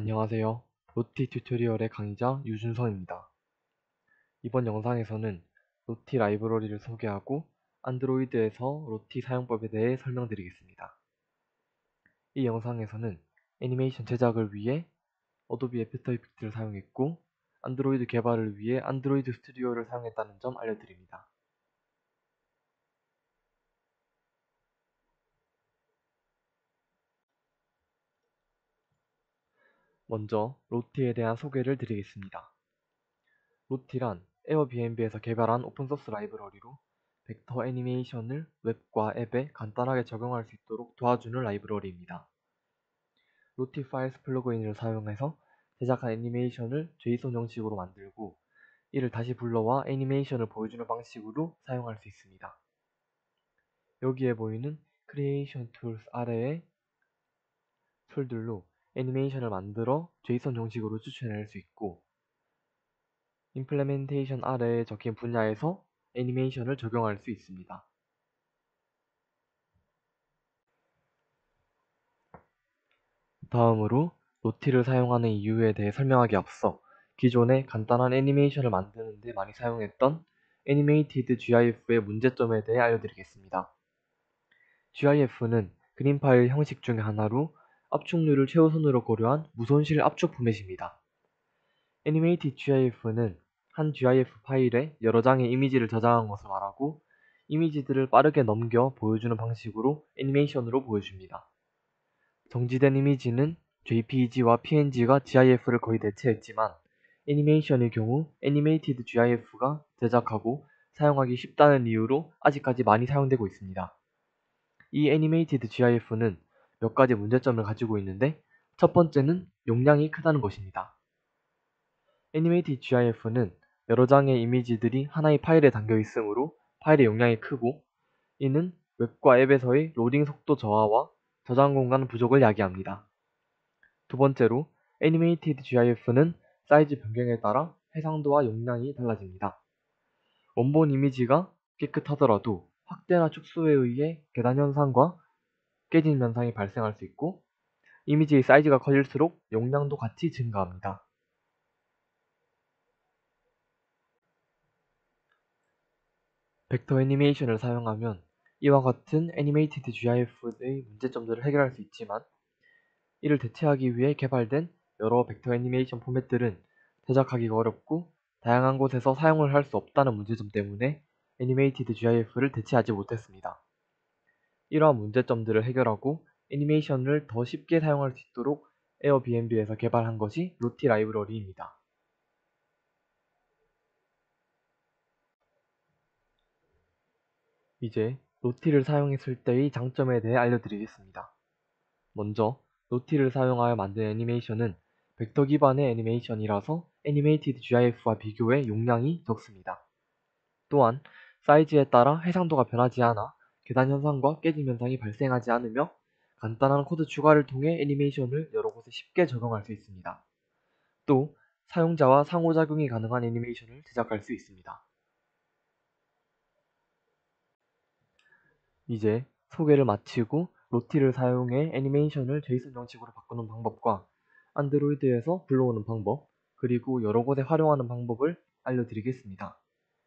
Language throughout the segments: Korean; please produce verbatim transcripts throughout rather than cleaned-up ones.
안녕하세요. 로티 튜토리얼의 강의자 유준성입니다. 이번 영상에서는 로티 라이브러리를 소개하고 안드로이드에서 로티 사용법에 대해 설명드리겠습니다. 이 영상에서는 애니메이션 제작을 위해 어도비 애프터 이펙트를 사용했고 안드로이드 개발을 위해 안드로이드 스튜디오를 사용했다는 점 알려드립니다. 먼저 로티에 대한 소개를 드리겠습니다. 로티란 에어비앤비에서 개발한 오픈소스 라이브러리로 벡터 애니메이션을 웹과 앱에 간단하게 적용할 수 있도록 도와주는 라이브러리입니다. 로티 파일스 플러그인을 사용해서 제작한 애니메이션을 제이슨 형식으로 만들고 이를 다시 불러와 애니메이션을 보여주는 방식으로 사용할 수 있습니다. 여기에 보이는 크리에이션 툴스 아래의 툴들로 애니메이션을 만들어 제이슨 형식으로 추출해낼 수 있고 임플레멘테이션 아래에 적힌 분야에서 애니메이션을 적용할 수 있습니다. 다음으로 로티를 사용하는 이유에 대해 설명하기 앞서 기존에 간단한 애니메이션을 만드는 데 많이 사용했던 애니메이티드 지아이에프의 문제점에 대해 알려드리겠습니다. 지아이에프는 그림 파일 형식 중의 하나로 압축률을 최우선으로 고려한 무손실 압축 포맷입니다. 애니메이티드 지아이에프는 한 지아이에프 파일에 여러 장의 이미지를 저장한 것을 말하고 이미지들을 빠르게 넘겨 보여주는 방식으로 애니메이션으로 보여줍니다. 정지된 이미지는 제이피이지와 피엔지가 지아이에프를 거의 대체했지만 애니메이션의 경우 애니메이티드 지아이에프가 제작하고 사용하기 쉽다는 이유로 아직까지 많이 사용되고 있습니다. 이 애니메이티드 지아이에프는 몇 가지 문제점을 가지고 있는데 첫 번째는 용량이 크다는 것입니다. 애니메이티드 지아이에프는 여러 장의 이미지들이 하나의 파일에 담겨 있으므로 파일의 용량이 크고 이는 웹과 앱에서의 로딩 속도 저하와 저장 공간 부족을 야기합니다. 두 번째로 애니메이티드 지아이에프는 사이즈 변경에 따라 해상도와 용량이 달라집니다. 원본 이미지가 깨끗하더라도 확대나 축소에 의해 계단 현상과 깨진 현상이 발생할 수 있고 이미지의 사이즈가 커질수록 용량도 같이 증가합니다. 벡터 애니메이션을 사용하면 이와 같은 애니메이티드 지아이에프의 문제점들을 해결할 수 있지만 이를 대체하기 위해 개발된 여러 벡터 애니메이션 포맷들은 제작하기가 어렵고 다양한 곳에서 사용을 할 수 없다는 문제점 때문에 애니메이티드 지아이에프를 대체하지 못했습니다. 이러한 문제점들을 해결하고 애니메이션을 더 쉽게 사용할 수 있도록 에어비앤비에서 개발한 것이 로티 라이브러리입니다. 이제 로티를 사용했을 때의 장점에 대해 알려드리겠습니다. 먼저 로티를 사용하여 만든 애니메이션은 벡터 기반의 애니메이션이라서 애니메이티드 지아이에프와 비교해 용량이 적습니다. 또한 사이즈에 따라 해상도가 변하지 않아 계단 현상과 깨짐 현상이 발생하지 않으며 간단한 코드 추가를 통해 애니메이션을 여러 곳에 쉽게 적용할 수 있습니다. 또 사용자와 상호작용이 가능한 애니메이션을 제작할 수 있습니다. 이제 소개를 마치고 로티를 사용해 애니메이션을 제이슨 형식으로 바꾸는 방법과 안드로이드에서 불러오는 방법, 그리고 여러 곳에 활용하는 방법을 알려드리겠습니다.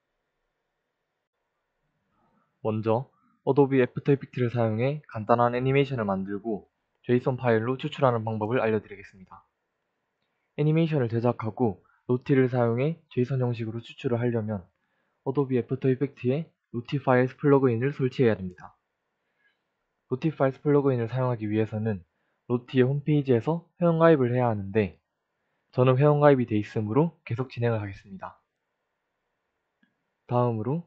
먼저 어도비 애프터 이펙트를 사용해 간단한 애니메이션을 만들고 제이슨 파일로 추출하는 방법을 알려드리겠습니다. 애니메이션을 제작하고 로티를 사용해 제이슨 형식으로 추출을 하려면 어도비 애프터 이펙트에 로티 파일스 플러그인을 설치해야 됩니다. 로티 파일스 플러그인을 사용하기 위해서는 로티의 홈페이지에서 회원가입을 해야 하는데 저는 회원가입이 되어 있으므로 계속 진행을 하겠습니다. 다음으로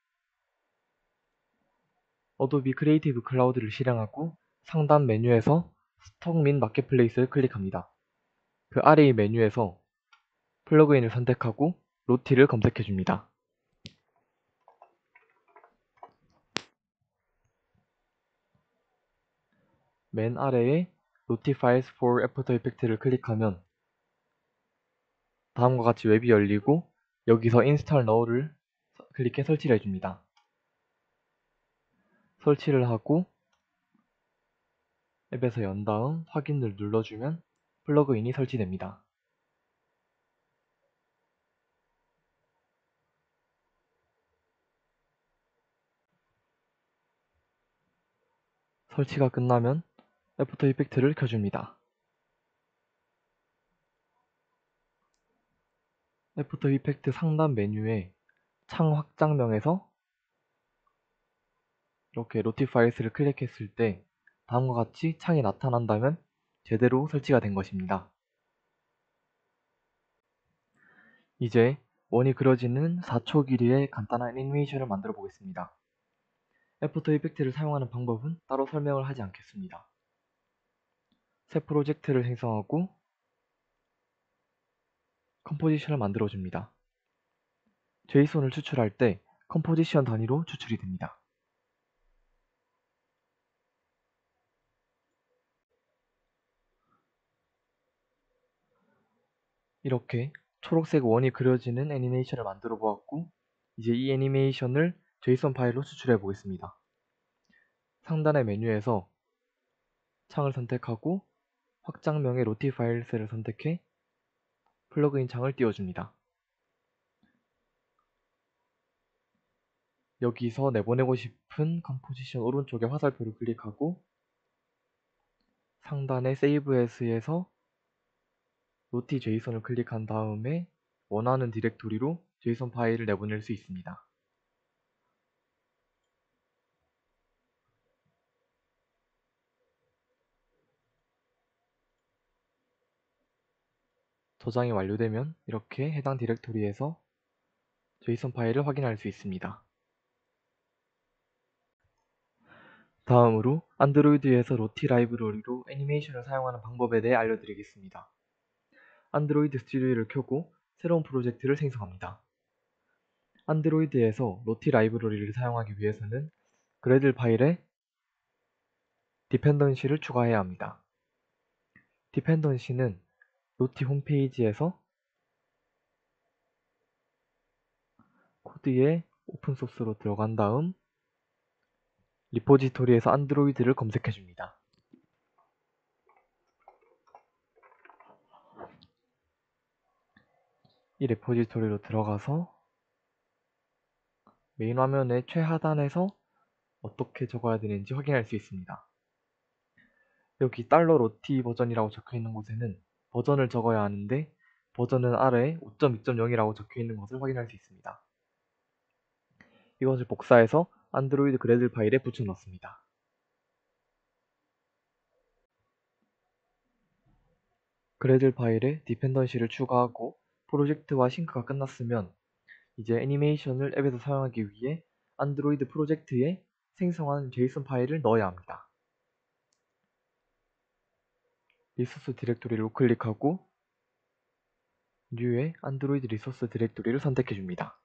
어도비 크리에이티브 클라우드를 실행하고 상단 메뉴에서 스톡 및 마켓플레이스를 클릭합니다. 그 아래의 메뉴에서 플러그인을 선택하고 로티를 검색해줍니다. 맨 아래에 로티 파일스 for 애프터 이펙트를 클릭하면 다음과 같이 웹이 열리고 여기서 인스톨 now를 클릭해 설치를 해줍니다. 설치를 하고 앱에서 연 다음 확인을 눌러주면 플러그인이 설치됩니다. 설치가 끝나면 애프터 이펙트를 켜줍니다. 애프터 이펙트 상단 메뉴에 창 확장명에서 이렇게 로티 파일스를 클릭했을 때 다음과 같이 창이 나타난다면 제대로 설치가 된 것입니다. 이제 원이 그려지는 사 초 길이의 간단한 애니메이션을 만들어 보겠습니다. 애프터 이펙트를 사용하는 방법은 따로 설명을 하지 않겠습니다. 새 프로젝트를 생성하고 컴포지션을 만들어 줍니다. 제이손을 추출할 때 컴포지션 단위로 추출이 됩니다. 이렇게 초록색 원이 그려지는 애니메이션을 만들어 보았고, 이제 이 애니메이션을 제이손 파일로 추출해 보겠습니다. 상단의 메뉴에서 창을 선택하고 확장명의 로티 파일스를 선택해 플러그인 창을 띄워줍니다. 여기서 내보내고 싶은 컴포지션 오른쪽에 화살표를 클릭하고 상단의 Save As에서 로티 제이손을 클릭한 다음에 원하는 디렉토리로 제이손 파일을 내보낼 수 있습니다. 저장이 완료되면 이렇게 해당 디렉토리에서 제이손 파일을 확인할 수 있습니다. 다음으로 안드로이드에서 로티 라이브러리로 애니메이션을 사용하는 방법에 대해 알려드리겠습니다. 안드로이드 스튜디오를 켜고 새로운 프로젝트를 생성합니다. 안드로이드에서 로티 라이브러리를 사용하기 위해서는 그래들 파일에 디펜던시를 추가해야 합니다. 디펜던시는 로티 홈페이지에서 코드에 오픈소스로 들어간 다음 리포지토리에서 안드로이드를 검색해줍니다. 이 리포지토리로 들어가서 메인 화면의 최하단에서 어떻게 적어야 되는지 확인할 수 있습니다. 여기 달러 로티 버전이라고 적혀있는 곳에는 버전을 적어야 하는데 버전은 아래에 오 점 이 점 영이라고 적혀있는 것을 확인할 수 있습니다. 이것을 복사해서 안드로이드 그래들 파일에 붙여 넣습니다. 그래들 파일에 디펜던시를 추가하고 프로젝트와 싱크가 끝났으면 이제 애니메이션을 앱에서 사용하기 위해 안드로이드 프로젝트에 생성한 제이손 파일을 넣어야 합니다. 리소스 디렉토리를 우클릭하고 뉴에 안드로이드 리소스 디렉토리를 선택해줍니다.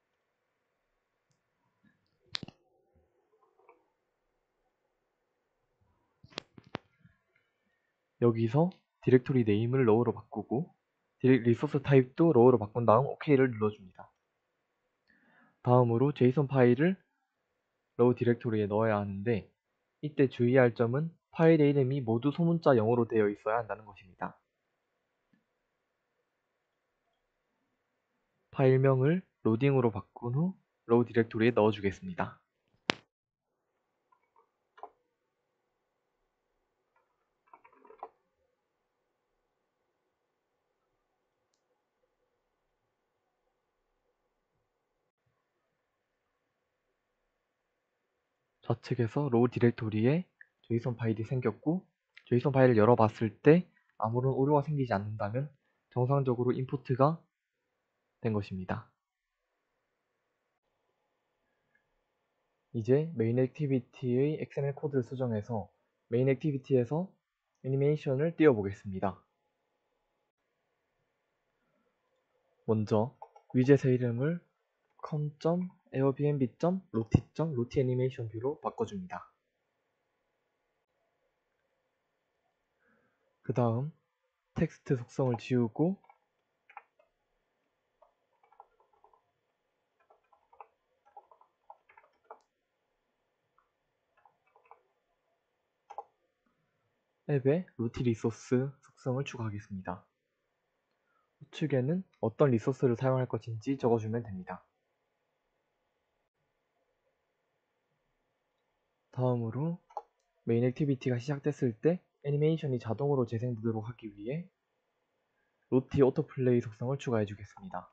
여기서 디렉토리 네임을 러우로 바꾸고 리소스 타입도 러우로 바꾼 다음 OK를 눌러줍니다. 다음으로 제이손 파일을 러우 디렉토리에 넣어야 하는데 이때 주의할 점은 파일의 이름이 모두 소문자 영어로 되어 있어야 한다는 것입니다. 파일명을 로딩으로 바꾼 후 러우 디렉토리에 넣어주겠습니다. 좌측에서 로우 디렉토리에 제이손 파일이 생겼고 제이손 파일을 열어봤을 때 아무런 오류가 생기지 않는다면 정상적으로 임포트가 된 것입니다. 이제 메인 액티비티의 엑스엠엘 코드를 수정해서 메인 액티비티에서 애니메이션을 띄워보겠습니다. 먼저 위젯의 이름을 com.airbnb.loti.lotianimation뷰로 바꿔줍니다. 그 다음 텍스트 속성을 지우고 앱의 로티 리소스 속성을 추가하겠습니다. 우측에는 어떤 리소스를 사용할 것인지 적어주면 됩니다. 다음으로 메인 액티비티가 시작됐을 때 애니메이션이 자동으로 재생되도록 하기 위해 로티 오토플레이 속성을 추가해 주겠습니다.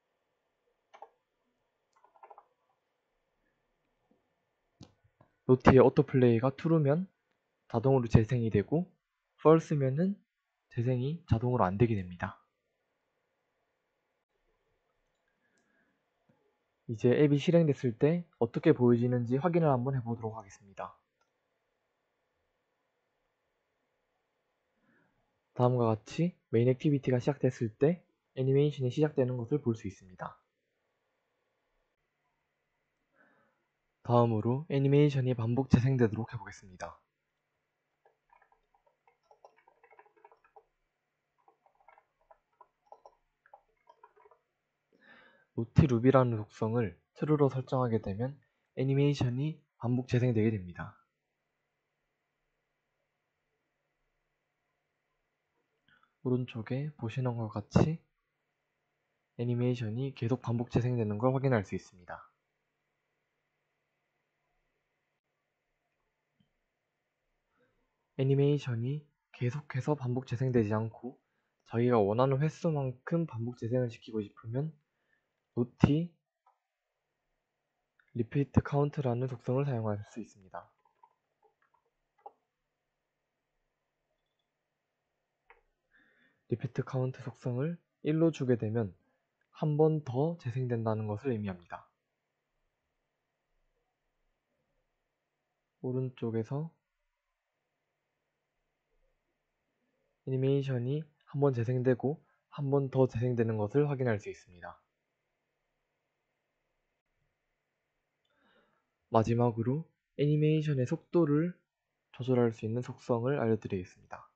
로티의 오토플레이가 true면 자동으로 재생이 되고 false면은 재생이 자동으로 안되게 됩니다. 이제 앱이 실행됐을 때 어떻게 보여지는지 확인을 한번 해보도록 하겠습니다. 다음과 같이 메인 액티비티가 시작됐을 때 애니메이션이 시작되는 것을 볼 수 있습니다. 다음으로 애니메이션이 반복 재생되도록 해보겠습니다. 로티 루비라는 속성을 true로 설정하게 되면 애니메이션이 반복 재생되게 됩니다. 오른쪽에 보시는 것과 같이 애니메이션이 계속 반복 재생되는 걸 확인할 수 있습니다. 애니메이션이 계속해서 반복 재생되지 않고 자기가 원하는 횟수만큼 반복 재생을 시키고 싶으면 로티 repeat count라는 속성을 사용할 수 있습니다. repeat count 속성을 일로 주게 되면 한 번 더 재생된다는 것을 의미합니다. 오른쪽에서 애니메이션이 한 번 재생되고 한 번 더 재생되는 것을 확인할 수 있습니다. 마지막으로 애니메이션의 속도를 조절할 수 있는 속성을 알려드리겠습니다.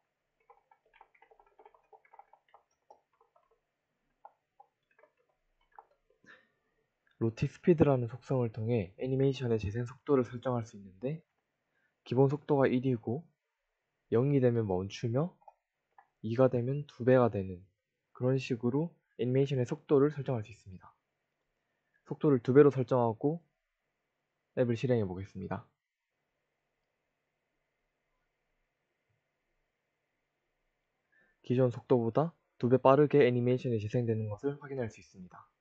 로티 스피드라는 속성을 통해 애니메이션의 재생 속도를 설정할 수 있는데 기본 속도가 일이고 영이 되면 멈추며 이가 되면 두 배가 되는 그런 식으로 애니메이션의 속도를 설정할 수 있습니다. 속도를 두 배로 설정하고 앱을 실행해 보겠습니다. 기존 속도보다 두 배 빠르게 애니메이션이 재생되는 것을 확인할 수 있습니다.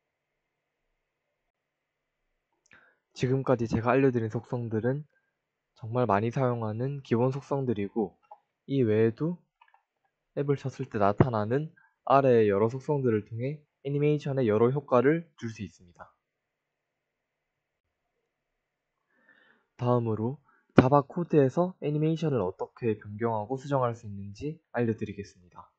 지금까지 제가 알려드린 속성들은 정말 많이 사용하는 기본 속성들이고 이 외에도 앱을 쳤을 때 나타나는 아래의 여러 속성들을 통해 애니메이션의 여러 효과를 줄 수 있습니다. 다음으로 자바 코드에서 애니메이션을 어떻게 변경하고 수정할 수 있는지 알려드리겠습니다.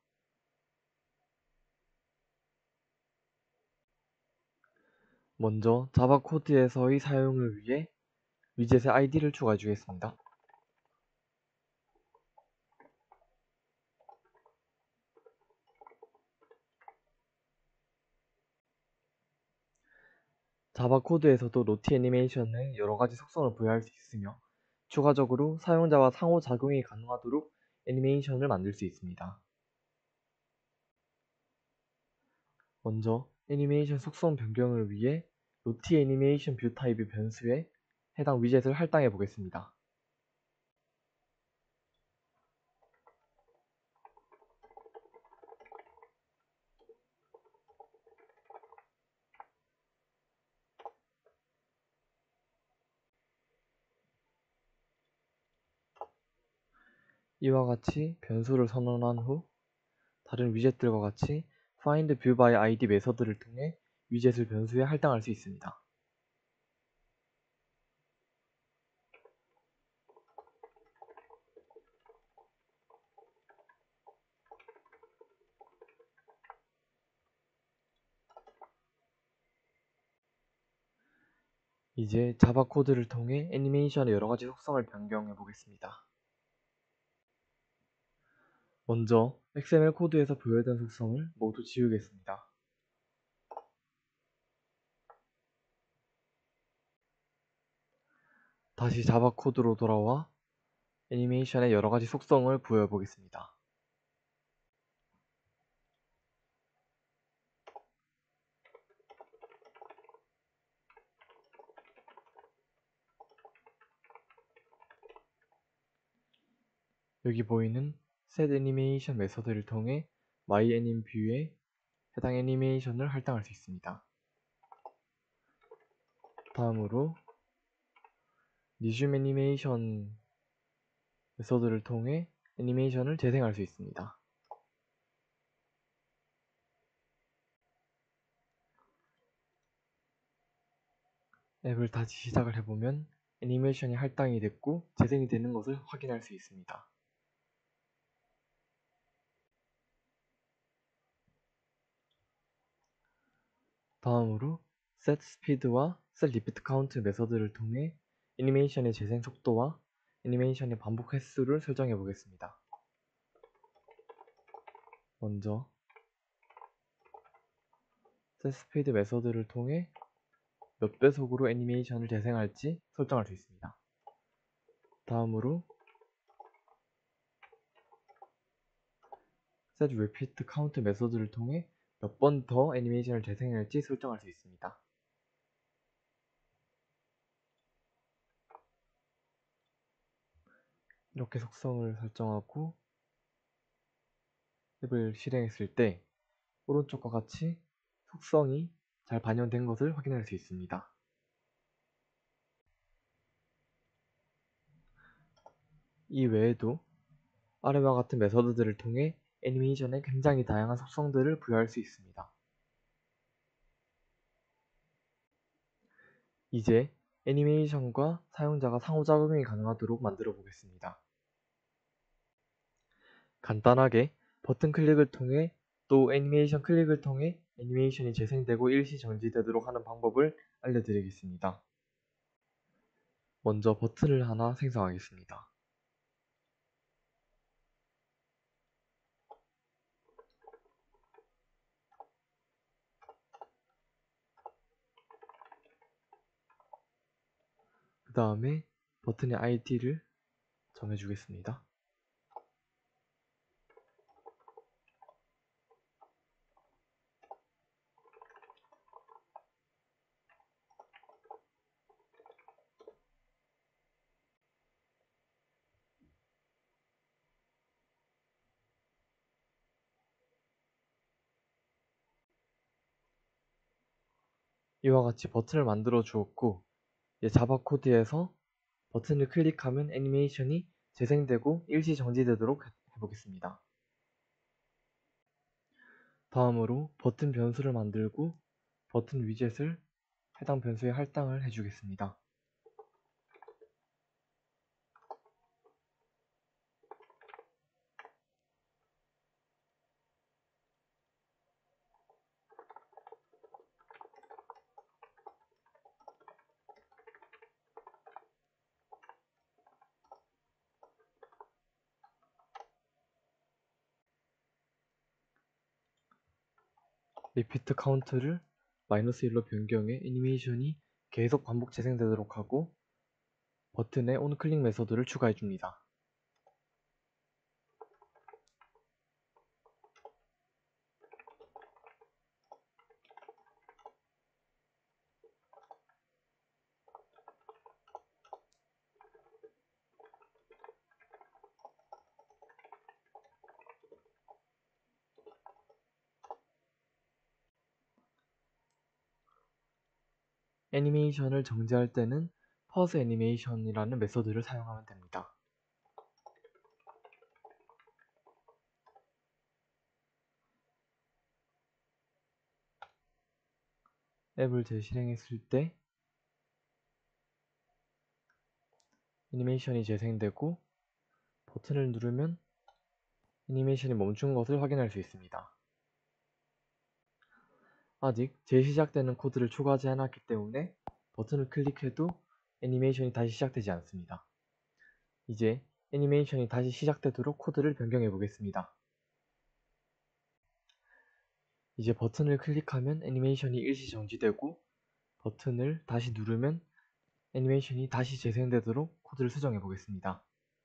먼저 자바 코드에서의 사용을 위해 위젯의 아이디를 추가해 주겠습니다. 자바 코드에서도 로티 애니메이션에 여러가지 속성을 부여할 수 있으며 추가적으로 사용자와 상호작용이 가능하도록 애니메이션을 만들 수 있습니다. 먼저 애니메이션 속성 변경을 위해 로티 애니메이션 뷰 타입의 변수에 해당 위젯을 할당해 보겠습니다. 이와 같이 변수를 선언한 후 다른 위젯들과 같이 find view by 아이디 메서드를 통해 위젯을 변수에 할당할 수 있습니다. 이제 자바 코드를 통해 애니메이션의 여러가지 속성을 변경해 보겠습니다. 먼저 엑스엠엘 코드에서 부여된 속성을 모두 지우겠습니다. 다시 자바 코드로 돌아와 애니메이션의 여러가지 속성을 부여해 보겠습니다. 여기 보이는 setAnimation 메서드를 통해 myAnimView에 해당 애니메이션을 할당할 수 있습니다. 다음으로 resumeAnimation 메서드를 통해 애니메이션을 재생할 수 있습니다. 앱을 다시 시작을 해보면 애니메이션이 할당이 됐고 재생이 되는 것을 확인할 수 있습니다. 다음으로 setSpeed와 setRepeatCount 메서드를 통해 애니메이션의 재생 속도와 애니메이션의 반복 횟수를 설정해 보겠습니다. 먼저 setSpeed 메서드를 통해 몇 배속으로 애니메이션을 재생할지 설정할 수 있습니다. 다음으로 setRepeatCount 메서드를 통해 몇 번 더 애니메이션을 재생할지 설정할 수 있습니다. 이렇게 속성을 설정하고 앱을 실행했을 때 오른쪽과 같이 속성이 잘 반영된 것을 확인할 수 있습니다. 이 외에도 아래와 같은 메서드들을 통해 애니메이션에 굉장히 다양한 속성들을 부여할 수 있습니다. 이제 애니메이션과 사용자가 상호작용이 가능하도록 만들어 보겠습니다. 간단하게 버튼 클릭을 통해 또 애니메이션 클릭을 통해 애니메이션이 재생되고 일시 정지되도록 하는 방법을 알려드리겠습니다. 먼저 버튼을 하나 생성하겠습니다. 그 다음에 버튼의 아이디를 정해주겠습니다. 이와 같이 버튼을 만들어 주었고 이제 자바 코드에서 버튼을 클릭하면 애니메이션이 재생되고 일시 정지되도록 해보겠습니다. 다음으로 버튼 변수를 만들고 버튼 위젯을 해당 변수에 할당을 해주겠습니다. 리피트 카운트를 마이너스 일로 변경해 애니메이션이 계속 반복 재생되도록 하고 버튼에 온클릭 메서드를 추가해줍니다. 애니메이션을 정지할 때는 pause 애니메이션이라는 메서드를 사용하면 됩니다. 앱을 재실행했을 때 애니메이션이 재생되고 버튼을 누르면 애니메이션이 멈춘 것을 확인할 수 있습니다. 아직 재시작되는 코드를 추가하지 않았기 때문에 버튼을 클릭해도 애니메이션이 다시 시작되지 않습니다. 이제 애니메이션이 다시 시작되도록 코드를 변경해 보겠습니다. 이제 버튼을 클릭하면 애니메이션이 일시 정지되고 버튼을 다시 누르면 애니메이션이 다시 재생되도록 코드를 수정해 보겠습니다.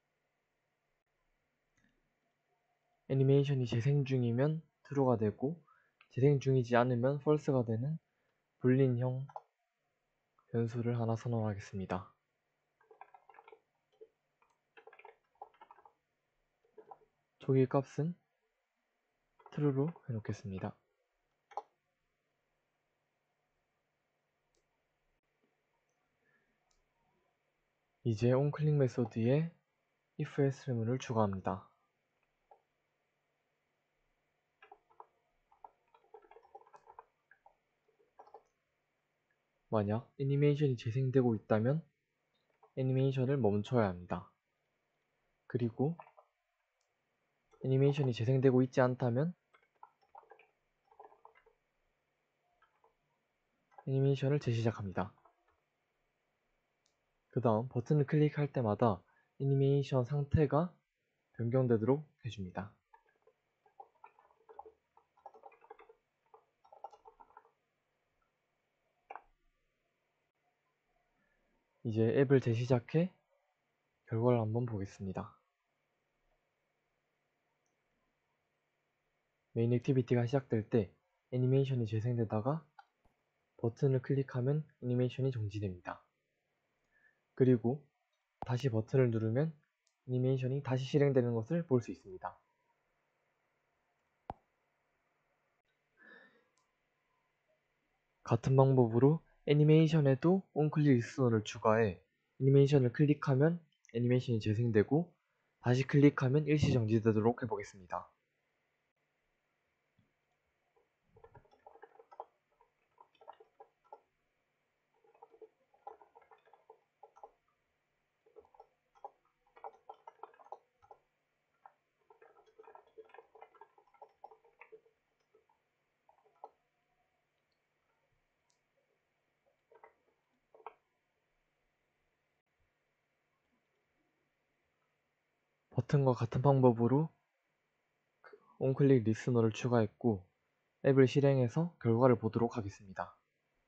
애니메이션이 재생 중이면 true가 되고 재생 중이지 않으면 false가 되는 불린형 변수를 하나 선언하겠습니다. 초기 값은 true로 해놓겠습니다. 이제 onClick 메소드에 ifElse문을 추가합니다. 만약 애니메이션이 재생되고 있다면 애니메이션을 멈춰야 합니다. 그리고 애니메이션이 재생되고 있지 않다면 애니메이션을 재시작합니다. 그 다음 버튼을 클릭할 때마다 애니메이션 상태가 변경되도록 해줍니다. 이제 앱을 재시작해 결과를 한번 보겠습니다. 메인 액티비티가 시작될 때 애니메이션이 재생되다가 버튼을 클릭하면 애니메이션이 정지됩니다. 그리고 다시 버튼을 누르면 애니메이션이 다시 실행되는 것을 볼 수 있습니다. 같은 방법으로 애니메이션에도 onClick 리스너를 추가해 애니메이션을 클릭하면 애니메이션이 재생되고 다시 클릭하면 일시 정지되도록 해보겠습니다. 버튼과 같은 방법으로 onClick 리스너를 추가했고 앱을 실행해서 결과를 보도록 하겠습니다.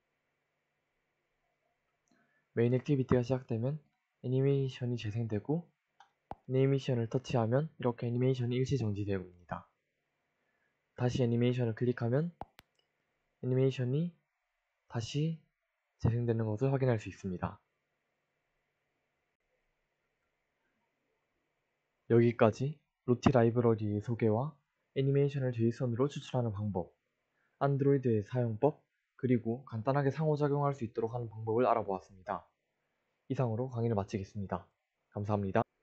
메인 액티비티가 시작되면 애니메이션이 재생되고 애니메이션을 터치하면 이렇게 애니메이션이 일시 정지되옵니다. 다시 애니메이션을 클릭하면 애니메이션이 다시 재생되는 것을 확인할 수 있습니다. 여기까지 로티 라이브러리의 소개와 애니메이션을 제이선으로 추출하는 방법, 안드로이드의 사용법, 그리고 간단하게 상호작용할 수 있도록 하는 방법을 알아보았습니다. 이상으로 강의를 마치겠습니다. 감사합니다.